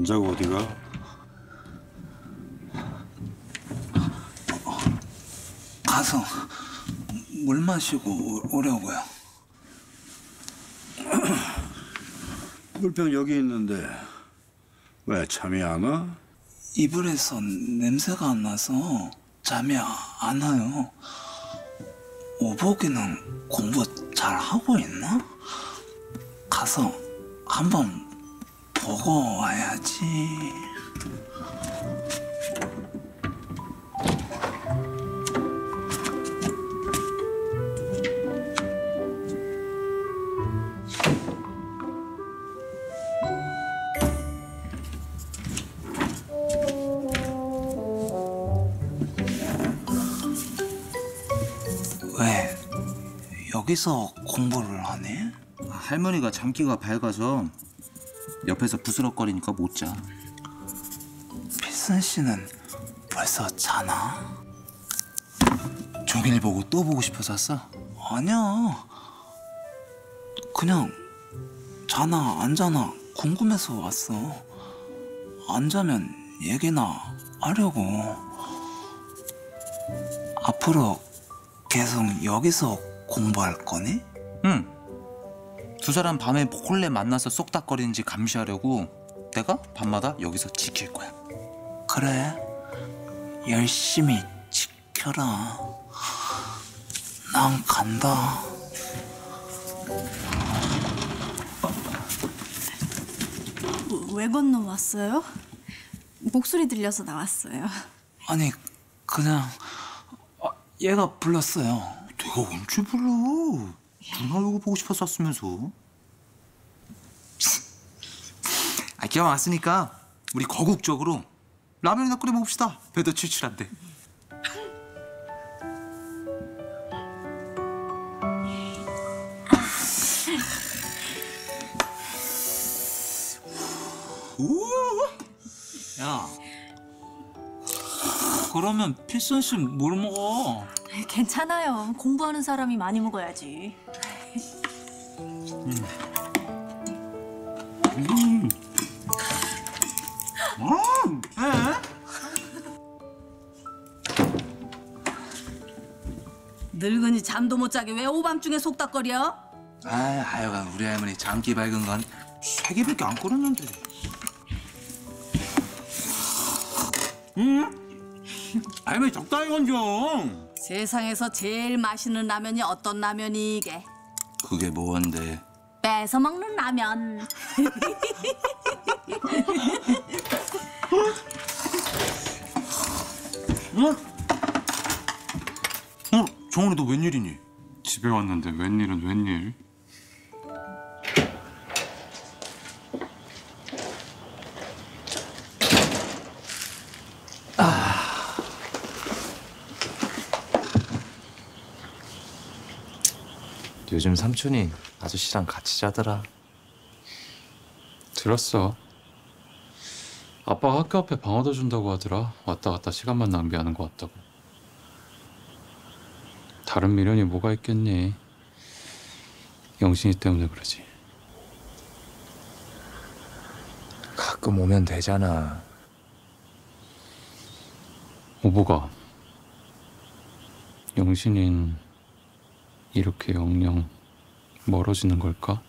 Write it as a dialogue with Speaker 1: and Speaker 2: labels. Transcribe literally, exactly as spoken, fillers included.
Speaker 1: 자고 어디가?
Speaker 2: 가서 물 마시고 오려고요.
Speaker 1: 물병 여기 있는데 왜 잠이 안 와?
Speaker 2: 이불에서 냄새가 안 나서 잠이 안 와요. 오복이는 공부 잘 하고 있나? 가서 한번 보고 와야지. 왜 여기서 공부를 하네?
Speaker 3: 할머니가 잠기가 밝아서 옆에서 부스럭거리니까 못 자.
Speaker 2: 필순 씨는 벌써 자나?
Speaker 3: 종일 보고 또 보고 싶어서 왔어?
Speaker 2: 아니야. 그냥 자나 안 자나 궁금해서 왔어. 안 자면 얘기나 하려고. 앞으로 계속 여기서 공부할 거니?
Speaker 3: 응. 두 사람 밤에 몰래 만나서 쏙닥거리는지 감시하려고 내가 밤마다 여기서 지킬 거야.
Speaker 2: 그래. 열심히 지켜라. 난 간다.
Speaker 4: 왜 건너왔어요? 목소리 들려서 나왔어요.
Speaker 2: 아니 그냥 아, 얘가 불렀어요.
Speaker 3: 내가 언제 불러? 누나 요거 보고 싶어서 왔으면서. 아, 기왕 왔으니까 우리 거국적으로 라면이나 끓여 먹읍시다. 배도 출출한데.
Speaker 2: 야, 그러면 필순 씨 뭘 먹어?
Speaker 4: 괜찮아요. 공부하는 사람이 많이 먹어야지.
Speaker 1: 음. 음. 음.
Speaker 4: 늙은이 잠도 못 자게 왜 오밤중에 속닥거려?
Speaker 3: 아, 하여간 우리 할머니 잠기 밝은 건 세 개밖에 안 끓였는데.
Speaker 1: 음? 할머니 적당히 건 좀.
Speaker 4: 세상에서 제일 맛있는 라면이 어떤 라면이 이게?
Speaker 3: 그게 뭔데?
Speaker 4: 뺏어 먹는 라면.
Speaker 3: 응? 어? 정원이 너 웬일이니?
Speaker 1: 집에 왔는데 웬일은 웬일?
Speaker 5: 요즘 삼촌이 아저씨랑 같이 자더라.
Speaker 6: 들었어. 아빠가 학교 앞에 방 얻어준다고 하더라. 왔다 갔다 시간만 낭비하는 것 같다고. 다른 미련이 뭐가 있겠니. 영신이 때문에 그러지.
Speaker 5: 가끔 오면 되잖아.
Speaker 6: 오보가 영신인 이렇게 영영 멀어지는 걸까?